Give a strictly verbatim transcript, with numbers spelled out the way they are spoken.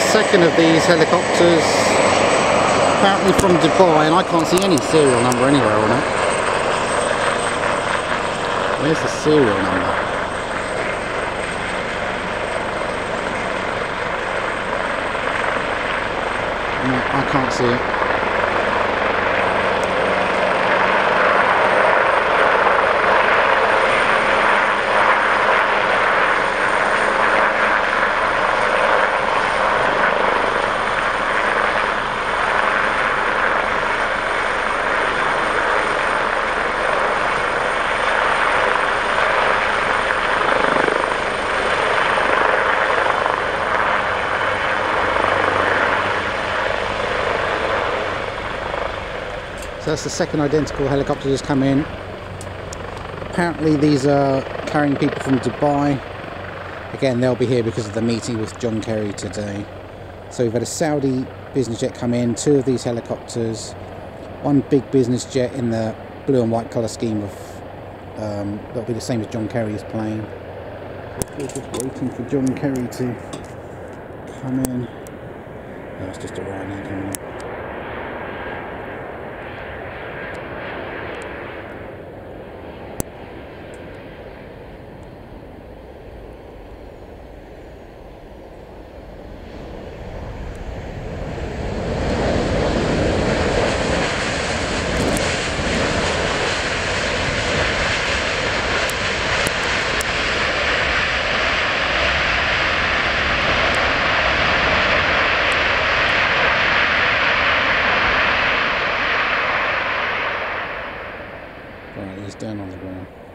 second of these helicopters, apparently from Dubai, and I can't see any serial number anywhere on it. Where's the serial number? No, I can't see it. So that's the second identical helicopter that's come in. Apparently these are carrying people from Dubai. Again, they'll be here because of the meeting with John Kerry today. So we've had a Saudi business jet come in, two of these helicopters, one big business jet in the blue and white colour scheme of, um, that'll be the same as John Kerry's plane. We're just waiting for John Kerry to come in. Oh, it's just a Ryanair coming in. Right, he's down on the ground.